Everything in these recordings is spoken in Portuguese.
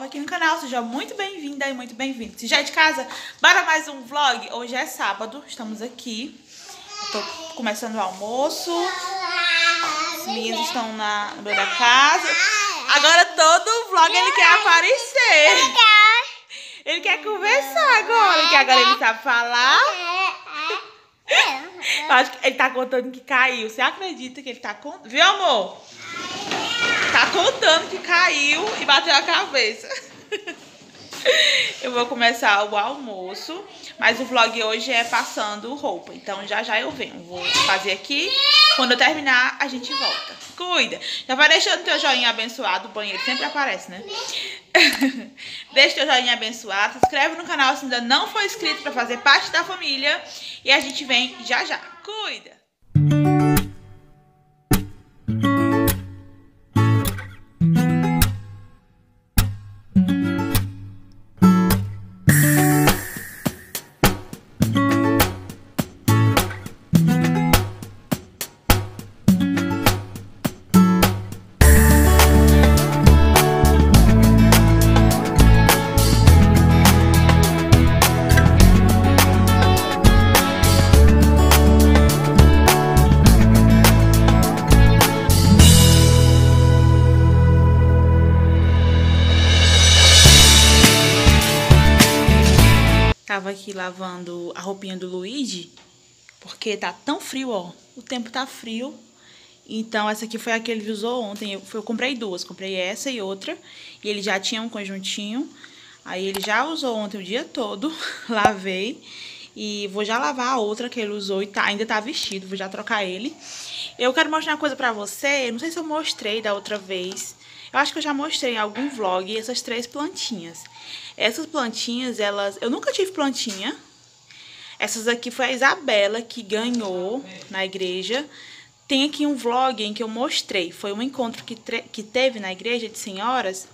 nova aqui no canal, seja muito bem-vinda e muito bem-vindo. Se já é de casa, bora mais um vlog. Hoje é sábado, estamos aqui. Tô começando o almoço. Os meninos estão no meio da casa. Agora todo vlog ele quer aparecer. Ele quer conversar agora, que agora ele sabe falar. Eu acho que ele tá contando que caiu. Você acredita que ele tá contando? Viu, amor? Tá contando que caiu e bateu a cabeça. Eu vou começar o almoço, mas o vlog hoje é passando roupa. Então já eu venho. Vou fazer aqui. Quando eu terminar, a gente volta. Cuida. Já vai deixando teu joinha abençoado. O banheiro sempre aparece, né? Deixa teu joinha abençoado. Se inscreve no canal se ainda não for inscrito pra fazer parte da família. E a gente vem já. Cuida. Tava aqui lavando a roupinha do Luigi, porque tá tão frio, ó. O tempo tá frio. Então essa aqui foi a que ele usou ontem. Eu comprei duas, comprei essa e outra. E ele já tinha um conjuntinho. Aí ele já usou ontem o dia todo. Lavei. E vou já lavar a outra que ele usou e ainda tá vestido. Vou já trocar ele. Eu quero mostrar uma coisa pra você. Não sei se eu mostrei da outra vez. Eu acho que eu já mostrei em algum vlog essas 3 plantinhas. Essas plantinhas, eu nunca tive plantinha. Essas aqui foi a Isabela que ganhou na igreja. Tem aqui um vlog em que eu mostrei. Foi um encontro que teve na igreja de senhoras.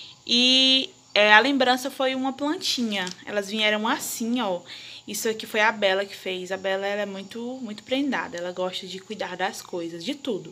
E a lembrança foi uma plantinha. Elas vieram assim, ó. Isso aqui foi a Bela que fez. A Bela, ela é muito prendada. Ela gosta de cuidar das coisas, de tudo.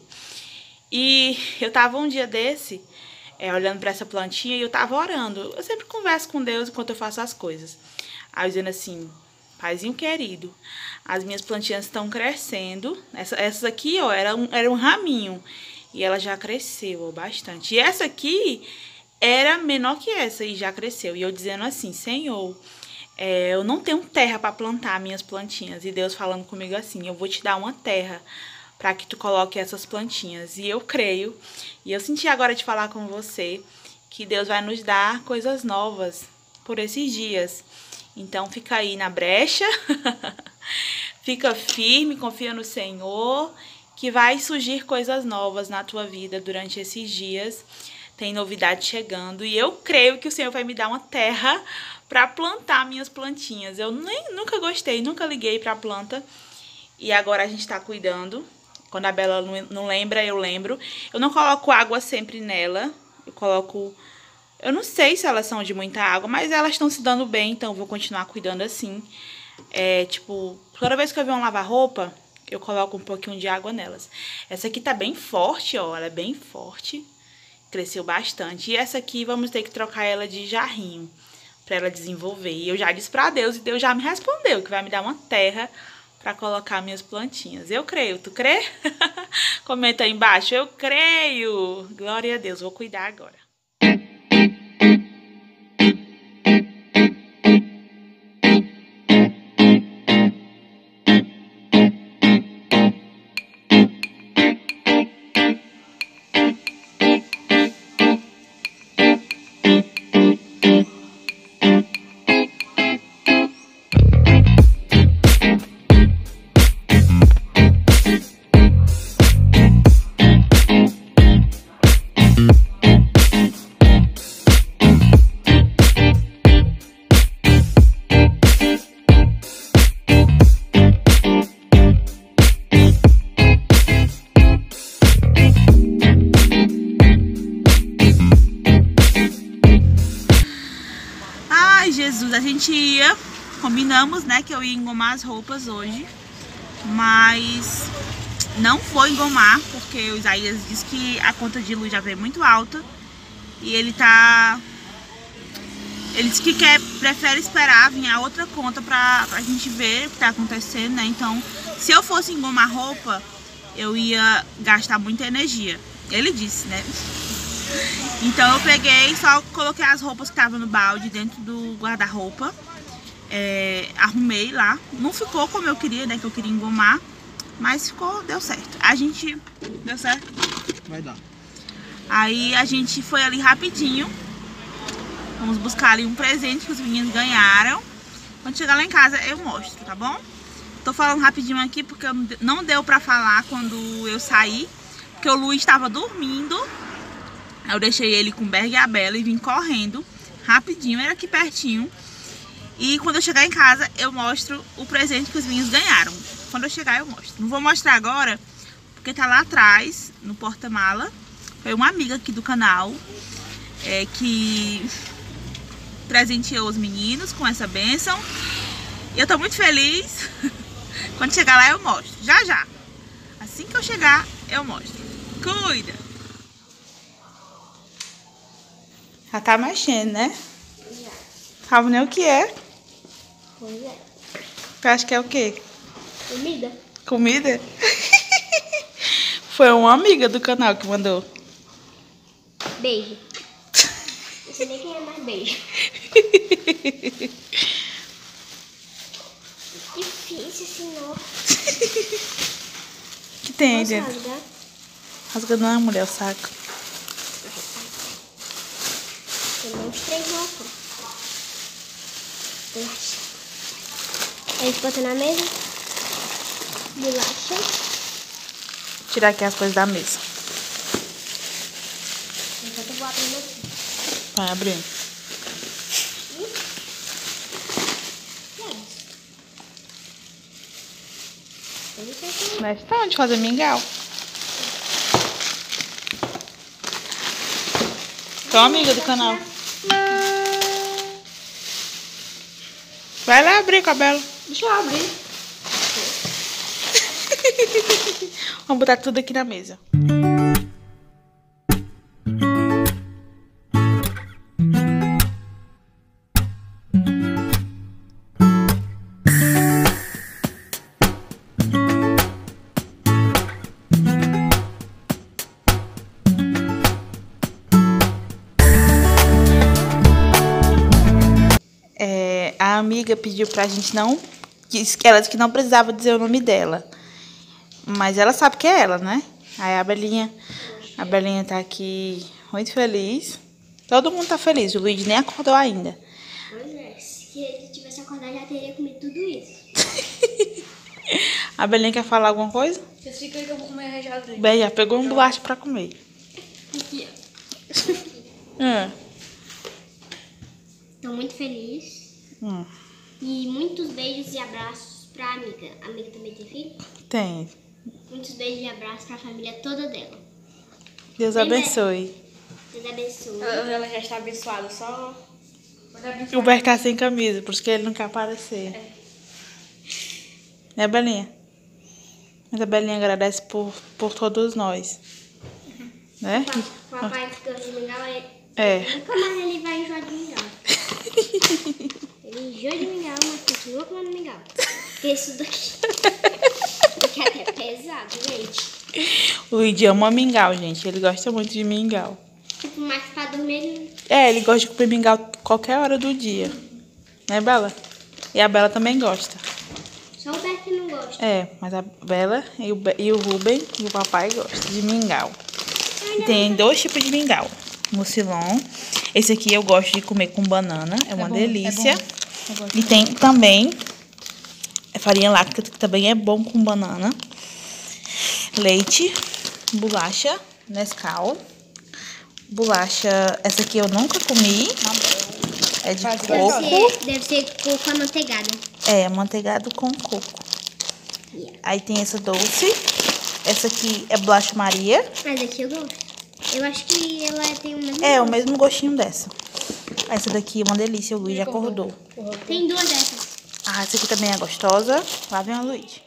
E eu tava um dia desse, olhando pra essa plantinha e eu tava orando. Eu sempre converso com Deus enquanto eu faço as coisas. Aí dizendo assim, Paizinho querido, as minhas plantinhas estão crescendo. Essas aqui, ó, era um raminho. E ela já cresceu, ó, bastante. E essa aqui era menor que essa e já cresceu. E eu dizendo assim, Senhor, eu não tenho terra pra plantar minhas plantinhas. E Deus falando comigo assim, eu vou te dar uma terra para que tu coloque essas plantinhas. E eu creio, e eu senti agora de falar com você, que Deus vai nos dar coisas novas por esses dias. Então fica aí na brecha, fica firme, confia no Senhor, que vai surgir coisas novas na tua vida durante esses dias. Tem novidade chegando e eu creio que o Senhor vai me dar uma terra para plantar minhas plantinhas. Eu nunca gostei, nunca liguei para planta e agora a gente tá cuidando. Quando a Bela não lembra, eu lembro. Eu não coloco água sempre nela. Eu coloco... Eu não sei se elas são de muita água, mas elas estão se dando bem, então eu vou continuar cuidando assim. Tipo, toda vez que eu venho lavar roupa, eu coloco um pouquinho de água nelas. Essa aqui tá bem forte, ó. Ela é bem forte. Cresceu bastante. E essa aqui, vamos ter que trocar ela de jarrinho pra ela desenvolver. E eu já disse pra Deus, e Deus já me respondeu, que vai me dar uma terra para colocar minhas plantinhas. Eu creio, tu crê? Comenta aí embaixo, eu creio. Glória a Deus, vou cuidar agora. Jesus, a gente combinamos, né, que eu ia engomar as roupas hoje, mas não vou engomar, porque o Isaías disse que a conta de luz já veio muito alta e ele tá Ele disse que prefere esperar vir a outra conta pra gente ver o que tá acontecendo, né? Então, se eu fosse engomar roupa, eu ia gastar muita energia. Ele disse, né? Então eu peguei, só coloquei as roupas que estavam no balde dentro do guarda-roupa. Arrumei lá. Não ficou como eu queria, né? Que eu queria engomar. Mas ficou, deu certo. A gente... Deu certo? Vai dar. Aí a gente foi ali rapidinho. Vamos buscar ali um presente que os meninos ganharam. Quando chegar lá em casa eu mostro, tá bom? Tô falando rapidinho aqui porque não deu pra falar quando eu saí. Porque o Luiz estava dormindo. Eu deixei ele com o Berg e a Bela e vim correndo rapidinho, era aqui pertinho. E quando eu chegar em casa eu mostro o presente que os meninos ganharam. Quando eu chegar eu mostro. Não vou mostrar agora porque tá lá atrás, no porta-mala. Foi uma amiga aqui do canal que presenteou os meninos com essa bênção. E eu tô muito feliz. Quando chegar lá eu mostro, já já. Assim que eu chegar eu mostro. Cuida! Já tá mexendo, né? Já. Sabe nem o que é? Pois é. Tu acha que é o quê? Comida? Comida? Foi uma amiga do canal que mandou. Beijo. Não sei nem quem é mais beijo. Difícil, senhor. Que tem aí Posso dentro? rasgar? Rasgando uma mulher o saco. Tem uns 3 roupas. Bolacha. Aí bota na mesa. Bolacha. Vou tirar aqui as coisas da mesa. Enquanto eu vou abrindo aqui. Vai abrindo. E é isso. Mas tá onde fazer mingau? Sou amiga do canal. Vai lá abrir, Cabelo. Deixa eu abrir. Vamos botar tudo aqui na mesa. A amiga pediu pra gente não... Ela disse que não precisava dizer o nome dela. Mas ela sabe que é ela, né? Aí a Belinha tá aqui muito feliz. Todo mundo tá feliz. O Luiz nem acordou ainda. Pois é, se ele tivesse acordado já teria comido tudo isso. A Belinha quer falar alguma coisa? Vocês ficam aí que eu vou comer recheado dele. Bem, já pegou um bolacha pra comer. Aqui, Hum. Tô muito feliz. E muitos beijos e abraços pra amiga. A amiga também tem filho? Tem. Muitos beijos e abraços pra família toda dela. Deus abençoe. Deus abençoe. Ela já está abençoada, só... O Berk tá sem camisa, por isso que ele não quer aparecer. Né, Belinha? Mas a Belinha agradece por todos nós. Né? O papai que gosta de mingau, nunca mais ele vai enjoar de mingau. Ele enjoa de mingau, mas continua comendo mingau. Porque isso daqui é até pesado, gente. O Luigi ama mingau, gente. Ele gosta muito de mingau. Tipo, mais pra dormir. Ele gosta de comer mingau qualquer hora do dia. Né, Bela? E a Bela também gosta. Só o Beto que não gosta. Mas a Bela e o Ruben e o papai gostam de mingau. E tem 2 tipos de mingau. Mucilon. Esse aqui eu gosto de comer com banana. É uma delícia. E tem também farinha láctea, que também é bom com banana. Leite. Bolacha Nescau. Bolacha, essa aqui eu nunca comi. É de coco. Deve ser coco amanteigada. Amanteigado com coco. Aí tem essa doce. Essa aqui é bolacha Maria. Mas aqui eu gosto. Eu acho que ela tem o mesmo o mesmo gostinho dessa. Essa daqui é uma delícia, o Luiz já acordou. Tem 2 dessas. Essa aqui também é gostosa. Lá vem o Luiz.